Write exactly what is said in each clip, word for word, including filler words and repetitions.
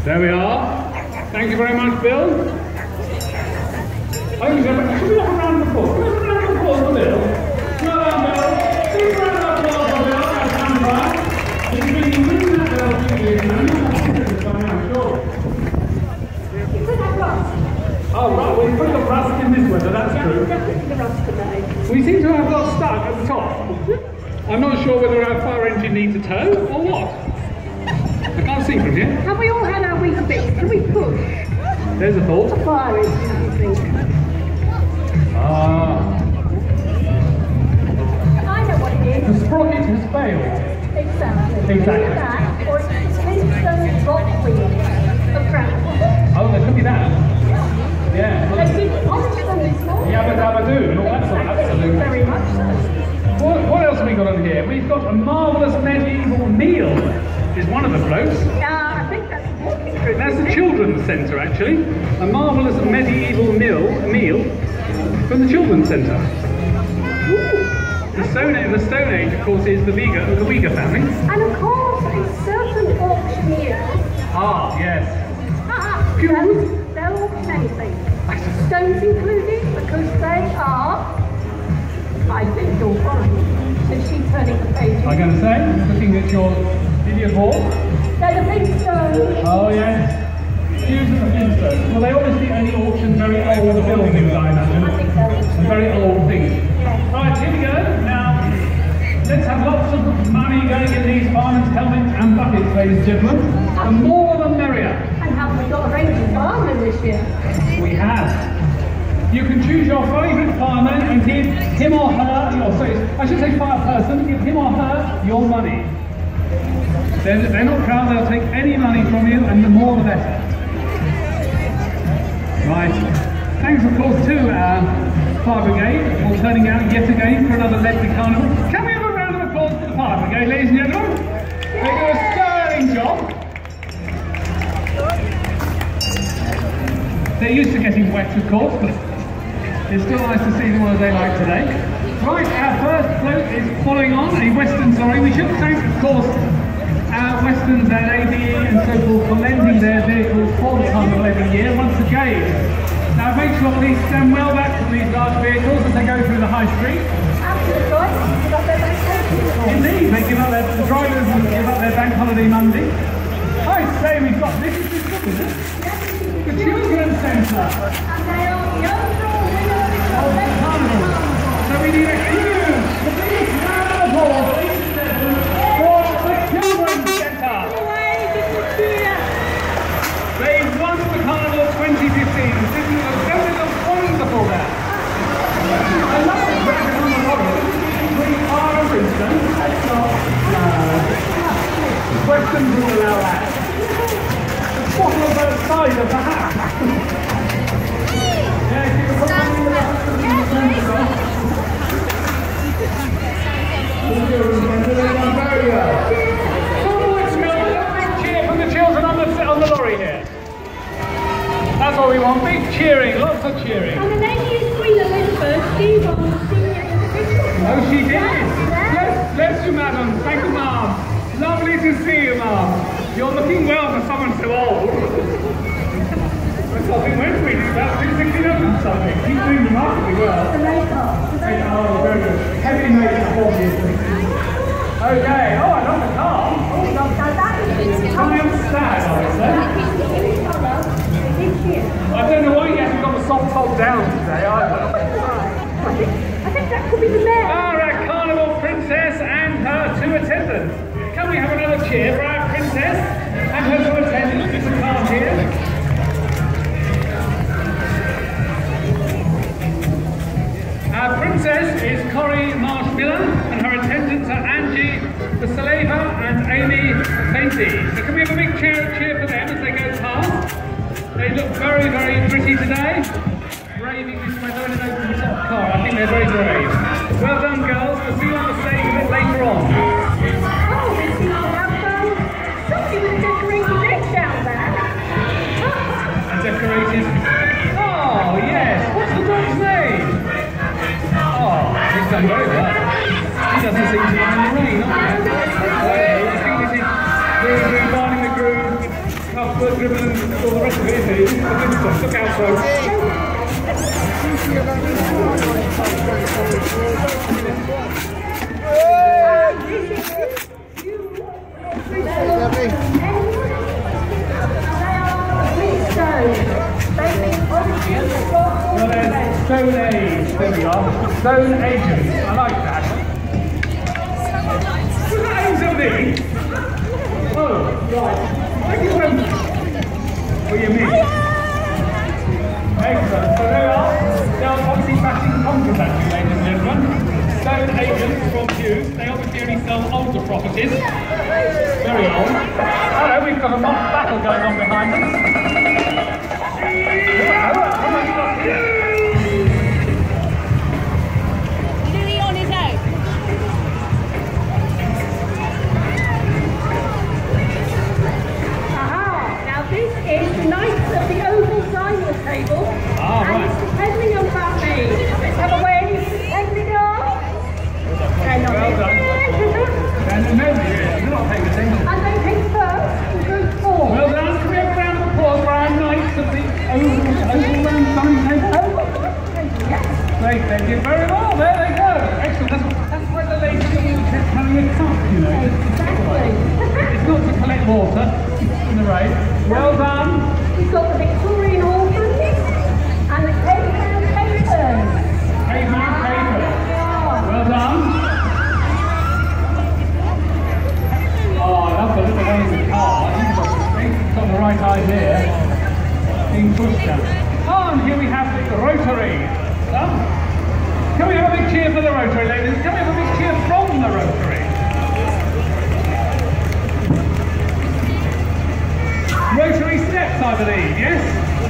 There we are. Thank you very much, Bill. Oh, you should we have a round of applause? Can we have a round of applause for Bill? Well done, Bill. Big round of applause for Bill. That's done right. He's been using that Bill for years now. I'm sure. You could have rust. Oh, right. Well, you put the rust in this weather. That's true. Definitely the rust today. We seem to have got stuck at the top. I'm not sure whether our fire engine needs a tow or what. I can't see from here. Have we all had our week bits? Can we push? There's a thought. A fire engine, do you think? Ah. I know what it is. The sprocket has failed. Exactly. Exactly. Either that, or it's Flintstone got wheels of ground. Oh, there could be that. Yeah. They did polish them this morning. Yabba dabba do and all that sort of absolutely. Very much so. What, what else have we got on here? We've got a marvellous medieval meal. Is one of the floats. Yeah, I think that's walking through. That's the children's centre, actually. A marvellous medieval meal, meal from the children's centre. The Stone Age, the Stone Age, of course, is the Vega, the Vega family. And of course, a certain auctioneers. Ah, yes. Ah, they'll, they'll auction anything. Stones included, because they are, I think you're fine. So she's turning the page. I'm going to say, looking at your video board. They're the big stones. Oh, yes. Huge and the Flintstones. Well, they obviously only auction very old buildings, I imagine. I think so. And very old things. Yeah. Right, here we go. Now, let's have lots of money going in these firemen's helmets and buckets, ladies and gentlemen. The more the merrier. And have we got a range of firemen this year? We have. You can choose your favourite fireman and give him or her, or sorry, I should say fire person, give him or her your money. They're, they're not proud, they'll take any money from you, and the more the better. Right. Thanks, of course, to our fire brigade for turning out yet again for another Ledbury Carnival. Can we have a round of applause for the fire brigade, ladies and gentlemen? They do a sterling job. They're used to getting wet, of course, but it's still nice to see them on a day like today. Right, our first float is following on, a Western lorry. We should thank, of course, our Westerns and A B E and so forth for lending their vehicles for the carnival every year, once again. Now make sure please stand well back from these large vehicles as they go through the high street. Absolutely right. Give up their bank holiday. Indeed, they give up their, the drivers will give up their bank holiday Monday. I say we've got, this is this book, isn't it? The Children's Centre. And they are the overall winners of the Carnival. So we need a huge, the biggest round of applause, ladies and gentlemen, for the Children's Centre. They won the Carnival twenty fifteen. This is a wonderful there. I love the bracket on the lorry. We are a Princeton. That's not, no. Western will allow that. The bottle of both sides of the hat. Yeah, if you can put one in the left and the center. Very well. So let's go. A big cheer from the children on the, on the lorry here. That's what we want. Big cheering. Lots of cheering. And the lady is Queen Elizabeth. She won senior individual. Oh, she did? Yes, bless you, madam. Thank you, ma'am. Lovely to see you, ma'am. You're looking well for someone so old. I think when we do that, do sixteen or something. He's doing remarkably well. The makeup. Oh, very good. Heavy makeup, obviously. Okay. Oh, I love the car. Oh, Now that is the Triumph Stag, I would say. I don't know why you haven't got the soft top down today either. I think, I think that could be the mayor. Our Carnival Princess and her two attendants. Can we have another cheer for our princess and her two attendants? It's a car here. Our princess is Corrie Marsh-Miller and her attendants are Angie the Saleva and Amy Painty. So can we have a big cheer, cheer for them as they go past? They look very, very pretty today. Braving this weather in an open top car. I think they're very brave. Well done, girls. We'll see you on the stage a bit later on. Oh, we seem to have um, somebody with a decorated egg down there. A decorated... Oh, yes. What's the dog's name? Oh, he's done very well. He doesn't seem to mind the rain, not yet. I think this is really regarding the groove. tough foot dribbling and all the rest of it, isn't it? It's the good stuff. Look out, folks. Well, there's Stone Age. There we are. Stone Agents. I like that. Was that aims at me? Oh, right. Thank you very much. What do you mean? Excellent. So there we are. They are obviously backing conquers, actually, ladies and gentlemen. Stone Agents from Hughes. They obviously only sell older properties. Very old. Hello, we've got a mock battle going on behind us. Table. Ah, and right. it's depending on family. Let's have a wave. Depending on. And Well done. And no, you're not paying attention. And they pick first in group four. Well done. Can we have a round of applause for our knights of the oval, oval round dining table? Yes. Great, they did very well. There they go. Excellent. That's, that's why the lady kept having a cup, you know. Exactly. It's not to collect water in the rain. Well done. We've got the Victorian orphans and the caveman papers. Caveman papers. Well done. Oh, I love the little one in the car. I think it's got the right idea. Being pushed down. Oh, and here we have the Rotary. So, can we have a big cheer for the Rotary, ladies? Can we have a big cheer from the Rotary? Rotary steps, I believe, yes?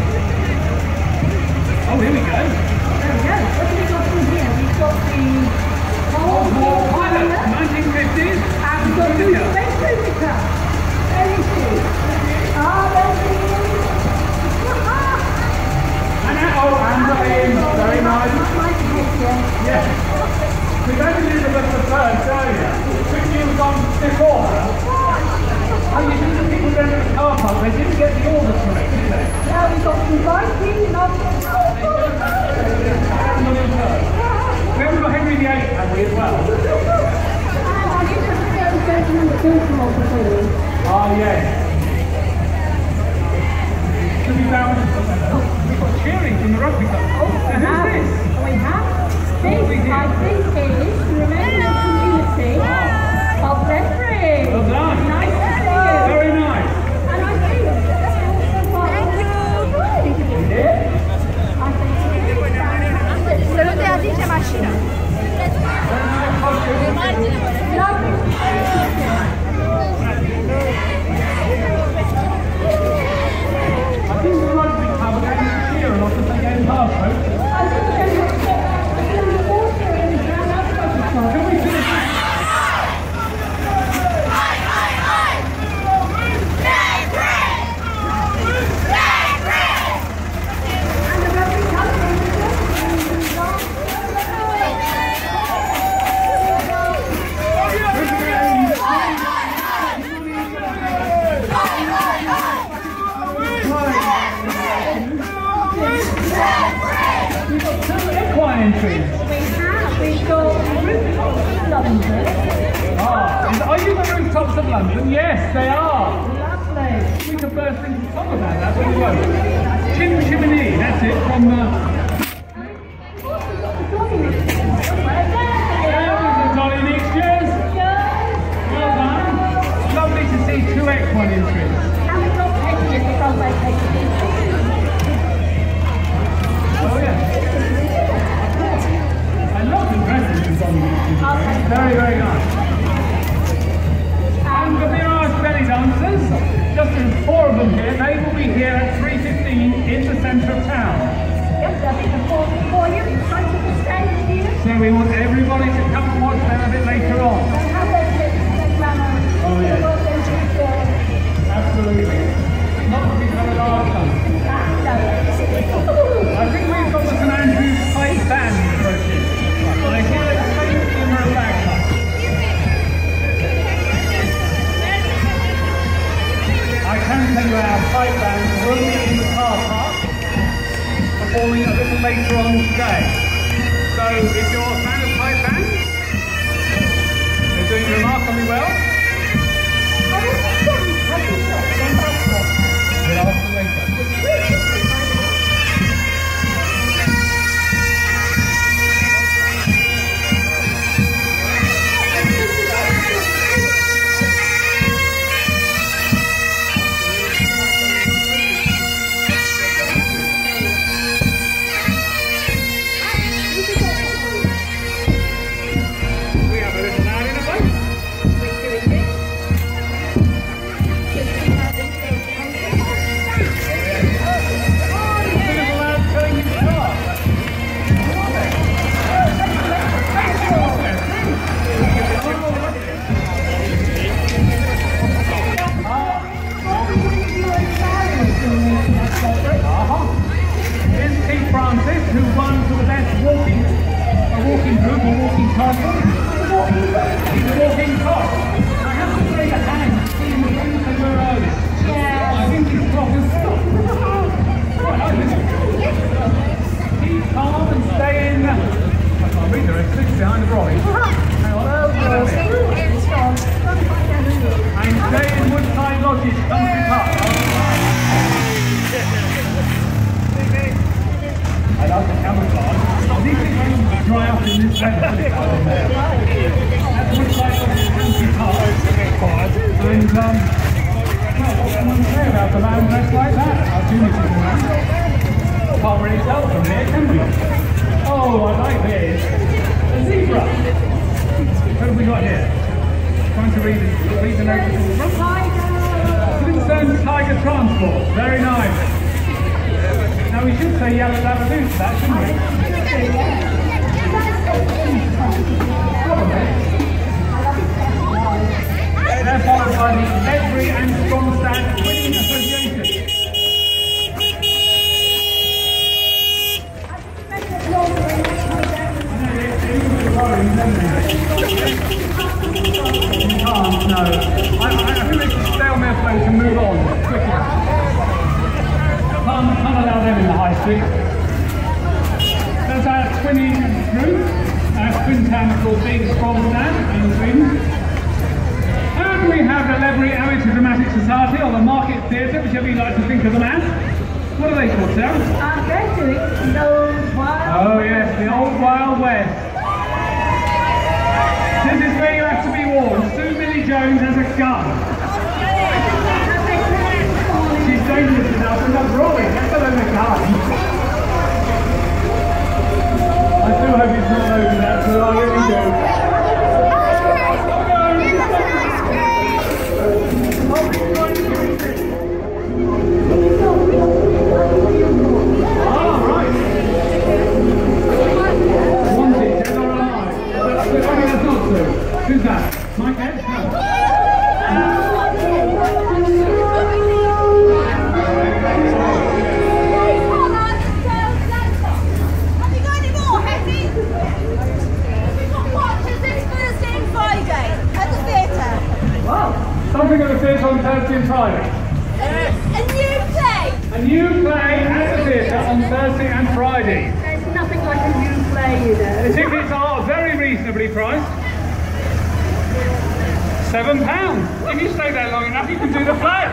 Oh, here we go. There we go. What have we got from here? We've got the Cold War pilot, nineteen fifties. and we've got the Space Musica. There is she. Ah, there she is. And that, oh, and the in. Very nice. Nice to meet you. Yes. We don't believe it was the third, do you? Which you was on before her. Oh, you see the people down at the car park, they didn't get the orders correct, did they? Now we've got some writing and I've got We haven't got Henry the eighth, have we, as well? I think that's the other gentleman that goes from all the things. Oh, yes. Should we down? We've got cheering from the rugby club. Oh, and who's Now, this? we have this, I think, is to remember the community of Ledbury. Well done. Nice to see you. Very nice. And I think that's also part of the Yeah? I think it is. Salute a dice macchina. I think the rugby club are going to cheer a lot as they go past, folks. I think we're going to get the water in the ground. Can we finish? Entries. We have, we've got rooftops of London. Ah, are you the rooftops of London? Yes, they are. Lovely. We could burst into song about that, but we won't. Chim Chimney, that's it, from the... There's the Dolly mixtures. Well done. Lovely to see two equine entries. And we've got pictures, we've got my pictures. Oh, yeah. I love the dresses in Dolly mixtures. Very, very nice. And for the Irish belly dancers, just there's four of them here. They will be here at three fifteen in the centre of town. Yes, I think the four for you in front of the stage here. So we want everybody to come and watch them a bit later on. And have their pictures, their glamour. Oh, yes. They've got their pictures. Absolutely. Not that we've had a large one. I think we've got the Saint Andrew's Pipe Band approaching. I hear a faint glimmer of bagpipe. I can tell you our later on today. So if you're a fan of pipe bands, they're doing remarkably well. We'll ask them later. Who won for the best walking, a walking group, a walking carnival? He's a walking top. I have to say the hand, seeing the things they were earlier. Yeah. I think his clock has stopped. Keep calm and stay in. I can't read the rest, six behind the brolly. Hang on, oh, and stay in Woodside Lodge's country park. I like the camouflage. These things won't dry up in this weather. That's Woodside Lodge's country park. And, um, well, what can one say about the man dressed like that? I've seen this man. Can't really tell from here, can we? Oh, I like this. A zebra. What have we got here? Trying to read, read the notice. Tiger. Concerned Tiger Transport. Very nice. Now we should say yellow lavaboo to that, shouldn't we? They're followed by the Ledbury and Procession Winning Association. You can't, no. I, I think they should stay on their place and move on quickly. Can't, can't allow them in the high street. There's our twinning group, our twin town of course being Procession in Sweden. And we have the Ledbury Amateur Dramatic Society, or the Market Theatre, whichever you like to think of them as. What are they called, Sarah? Uh, they're doing the Old Wild Oh yes, the Old Wild West. This is where you have to be warned. Sue Millie Jones has a gun. She's dangerous enough and not rolling. That's not only gun. I do hope it's not over that, so I really do. Oh, right. Wanted, dead or alive. I mean, that's not true. Who's that? Mike Ed? No. Something at the theatre on Thursday and Friday. Yes. A new play. A new play at the theatre on Thursday and Friday. There's nothing like a new play, you know. The tickets are very reasonably priced. Seven pounds. If you stay there long enough, you can do the play.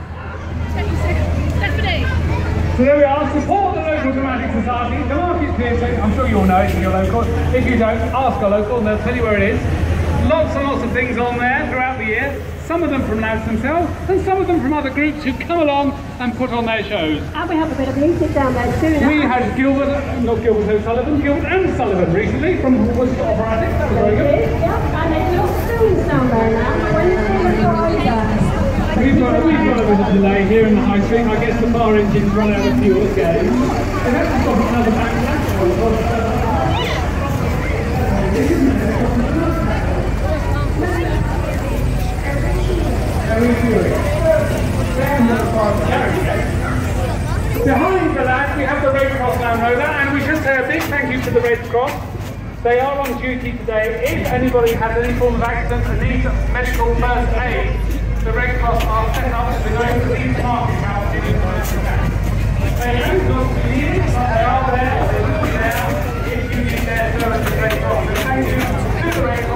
So there we are. Support the local dramatic society, the Market Theatre. I'm sure you all know it in your local. If you don't, ask a local and they'll tell you where it is. Lots and lots of things on there throughout the year. Some of them from lads themselves, and some of them from other groups who come along and put on their shows. And we have a bit of music down there too. We had Gilbert, not Gilbert O'Sullivan, Gilbert and Sullivan recently from Worcester Operatic. That was very good. Yeah, and there's little spoons down there now. Wednesday and Friday. We've got, we've got a bit of delay here in the high street. I guess the bar engines run out of fuel again. They have to stop another backlash. Behind the lads we have the Red Cross Land Rover, and we should say a big thank you to the Red Cross. They are on duty today. If anybody has any form of accident and needs medical first aid, the Red Cross are set up to go to these market houses. They don't look to need it, but they are there.